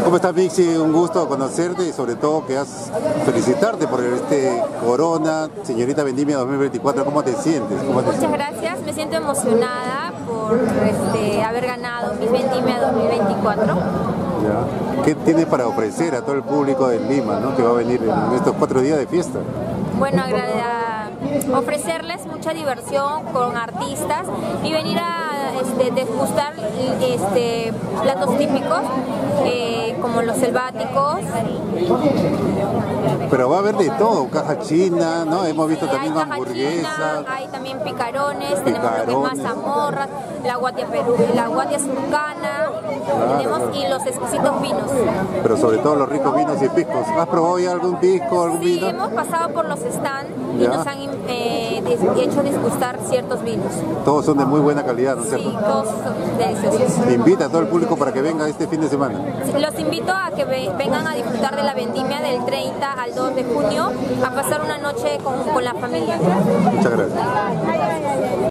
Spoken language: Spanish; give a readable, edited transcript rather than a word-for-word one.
¿Cómo estás, Mixi? Un gusto conocerte y sobre todo felicitarte por este Corona Señorita Vendimia 2024. ¿Cómo te sientes? Muchas gracias, me siento emocionada por haber ganado Miss Vendimia 2024. Ya. ¿Qué tienes para ofrecer a todo el público de Lima, ¿no?, que va a venir en estos 4 días de fiesta? Bueno, ofrecerles mucha diversión con artistas y venir a degustar platos típicos como los selváticos. Pero va a haber de todo, caja china, ¿no? Hemos visto también hay hamburguesas. Hay también picarones, tenemos lo que es mazamorras, la guatia surcana, tenemos y los exquisitos vinos. Pero sobre todo los ricos vinos y piscos. ¿Has probado ya algún pisco, algún vino? Sí, hemos pasado por los stands y nos han hecho disgustar ciertos vinos. Todos son de muy buena calidad, ¿no es cierto? Sí, todos son deliciosos. Invita a todo el público para que venga este fin de semana. Los invito a que vengan a disfrutar de la vendimia del 30 al 2 de junio, a pasar una noche con la familia. Muchas gracias.